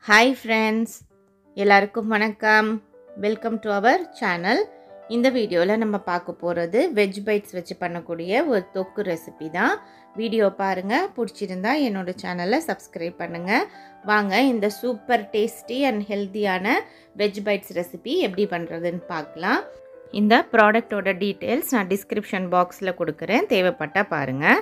Hi friends, எல்லாருக்கும் வணக்கம். Welcome to our channel. இந்த வீடியோவில் நம்ம பார்க்க போகிறது வெஜ் பைட்ஸ் வச்சு பண்ணக்கூடிய ஒரு தொக்கு ரெசிபி தான். வீடியோ பாருங்கள், பிடிச்சிருந்தா என்னோட சேனலை சப்ஸ்கிரைப் பண்ணுங்கள். வாங்க இந்த சூப்பர் டேஸ்டி அண்ட் ஹெல்த்தியான வெஜ் பைட்ஸ் ரெசிபி எப்படி பண்ணுறதுன்னு பார்க்கலாம். இந்த ப்ராடக்டோட டீட்டெயில்ஸ் நான் டிஸ்கிரிப்ஷன் பாக்ஸில் கொடுக்குறேன், தேவைப்பட்டால் பாருங்கள்.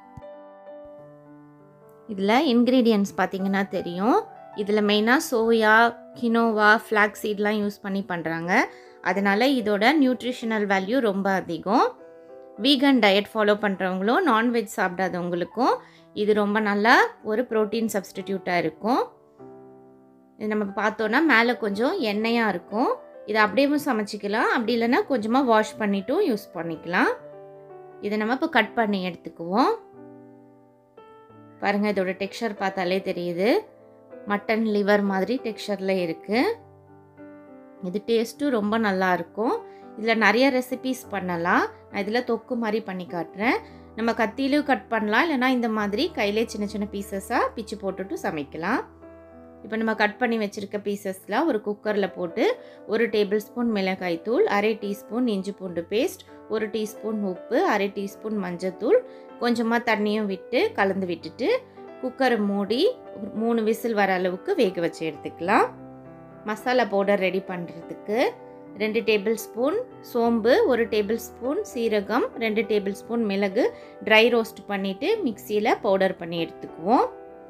இதில் இன்க்ரீடியன்ட்ஸ் பார்த்திங்கன்னா தெரியும். இதில் மெயினாக சோயா, கினோவா, ஃப்ளாக்ஸ் சீட்லாம் யூஸ் பண்ணி பண்ணுறாங்க. அதனால் இதோட நியூட்ரிஷனல் வேல்யூ ரொம்ப அதிகம். வீகன் டயட் ஃபாலோ பண்ணுறவங்களும் நான்வெஜ் சாப்பிடாதவங்களுக்கும் இது ரொம்ப நல்லா ஒரு ப்ரோட்டீன் சப்ஸ்டிடியூட்டாக இருக்கும். இது நம்ம பார்த்தோன்னா மேலே கொஞ்சம் எண்ணெயாக இருக்கும். இதை அப்படியே சமைச்சிக்கலாம், அப்படி இல்லைன்னா கொஞ்சமாக வாஷ் பண்ணிட்டும் யூஸ் பண்ணிக்கலாம். இதை நம்ம இப்போ கட் பண்ணி எடுத்துக்குவோம். பாருங்கள், இதோட டெக்ஸ்சர் பார்த்தாலே தெரியுது, மட்டன் லிவர் மாதிரி டெக்ஸ்சரில் இருக்குது. இது டேஸ்ட்டும் ரொம்ப நல்லாயிருக்கும். இதில் நிறைய ரெசிபீஸ் பண்ணலாம். நான் இதில் தொக்கு மாதிரி பண்ணி காட்டுறேன். நம்ம கத்தியிலையும் கட் பண்ணலாம், இல்லைனா இந்த மாதிரி கையிலே சின்ன சின்ன பீசஸாக பிச்சு போட்டுட்டு சமைக்கலாம். இப்போ நம்ம கட் பண்ணி வச்சுருக்க பீசஸில் ஒரு குக்கரில் போட்டு 1 டேபிள் ஸ்பூன் மிளகாய்த்தூள், 1/2 டீஸ்பூன் இஞ்சி பூண்டு பேஸ்ட், 1 டீஸ்பூன் உப்பு, 1/2 டீஸ்பூன் மஞ்சத்தூள், கொஞ்சமாக தண்ணியும் விட்டு கலந்து விட்டுட்டு குக்கரை மூடி 3 விசில் வர அளவுக்கு வேக வச்சு எடுத்துக்கலாம். மசாலா பவுடர் ரெடி பண்ணுறதுக்கு 2 டேபிள் ஸ்பூன் சோம்பு, 1 டேபிள் ஸ்பூன் சீரகம், 2 டேபிள் ஸ்பூன் மிளகு ட்ரை ரோஸ்ட் பண்ணிவிட்டு மிக்சியில் பவுடர் பண்ணி எடுத்துக்குவோம்.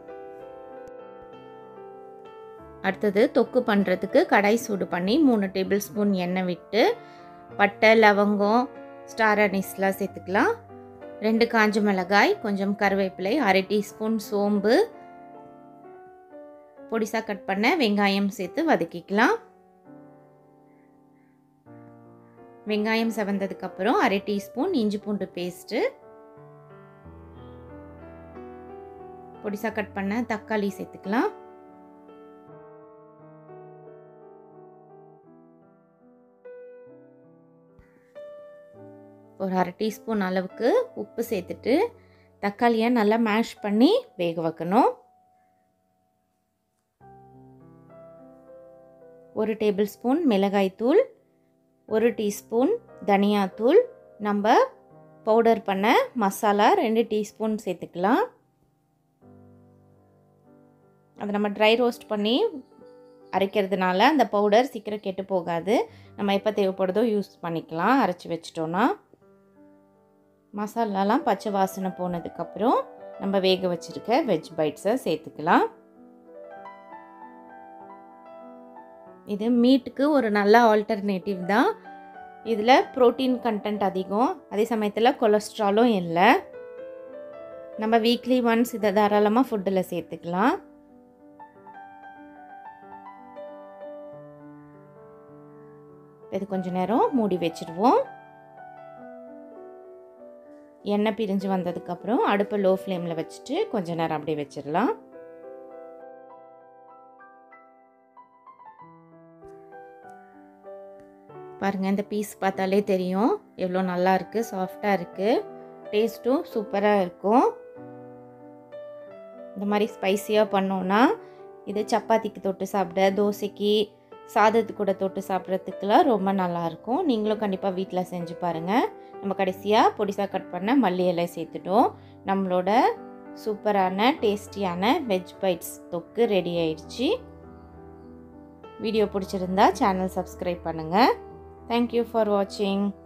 அடுத்தது தொக்கு பண்ணுறதுக்கு கடாய் சூடு பண்ணி 3 டேபிள் ஸ்பூன் எண்ணெய் விட்டு பட்டை, லவங்கம், ஸ்டார் அனீஸ்லாம் சேர்த்துக்கலாம். 2 காஞ்ச மிளகாய், கொஞ்சம் கருவேப்பிலை, 1/2 டீஸ்பூன் சோம்பு, பொடிசாக கட் பண்ண வெங்காயம் சேர்த்து வதக்கிக்கலாம். வெங்காயம் செவந்ததுக்கப்புறம் 1/2 டீஸ்பூன் இஞ்சி பூண்டு பேஸ்ட்டு, பொடிசாக கட் பண்ண தக்காளி சேர்த்துக்கலாம். ஒரு 1/2 டீஸ்பூன் அளவுக்கு உப்பு சேர்த்துட்டு தக்காளியை நல்லா மேஷ் பண்ணி வேக வைக்கணும். 1 டேபிள் ஸ்பூன் மிளகாய்த்தூள், 1 டீஸ்பூன் தனியாத்தூள், நம்ம பவுடர் பண்ண மசாலா 2 டீஸ்பூன் சேர்த்துக்கலாம். அதை நம்ம ட்ரை ரோஸ்ட் பண்ணி அரைக்கிறதுனால அந்த பவுடர் சீக்கிரம் கெட்டு போகாது. நம்ம எப்போ தேவைப்படுதோ யூஸ் பண்ணிக்கலாம் அரைச்சி வச்சிட்டோன்னா. மசாலாலாம் பச்சை வாசனை போனதுக்கப்புறம் நம்ம வேக வச்சுருக்க வெஜ் பைட்ஸை சேர்த்துக்கலாம். இது மீட்டுக்கு ஒரு நல்ல ஆல்டர்னேட்டிவ் தான். இதில் ப்ரோட்டீன் கண்டென்ட் அதிகம், அதே சமயத்தில் கொலஸ்ட்ராலும் இல்லை. நம்ம வீக்லி ஒன்ஸ் இதை தாராளமாக ஃபுட்டில் சேர்த்துக்கலாம். இது கொஞ்சம் நேரம் மூடி வச்சுடுவோம். எண்ணெய் பிரிஞ்சு வந்ததுக்கப்புறம் அடுப்பை லோ ஃப்ளேமில் வச்சுட்டு கொஞ்ச நேரம் அப்படியே வச்சிடலாம். பாருங்கள், இந்த பீஸ் பார்த்தாலே தெரியும் எவ்வளோ நல்லா இருக்குது, சாஃப்டாக இருக்குது, டேஸ்ட்டும் சூப்பராக இருக்கும். இந்த மாதிரி ஸ்பைஸியாக பண்ணோன்னா இது சப்பாத்திக்கு தொட்டு சாப்பிட, தோசைக்கு, சாதத்து கூட தொட்டு சாப்பிட்றதுக்குலாம் ரொம்ப நல்லாயிருக்கும். நீங்களும் கண்டிப்பாக வீட்டில் செஞ்சு பாருங்கள். நம்ம கடைசியாக பொடிசாக கட் பண்ண மல்லி இலை சேர்த்துட்டோம். நம்மளோட சூப்பரான டேஸ்டியான வெஜ் பைட்ஸ் தொக்கு ரெடி ஆயிடுச்சு. வீடியோ பிடிச்சிருந்தா சேனல் சப்ஸ்கிரைப் பண்ணுங்கள். தேங்க்யூ ஃபார் வாட்சிங்.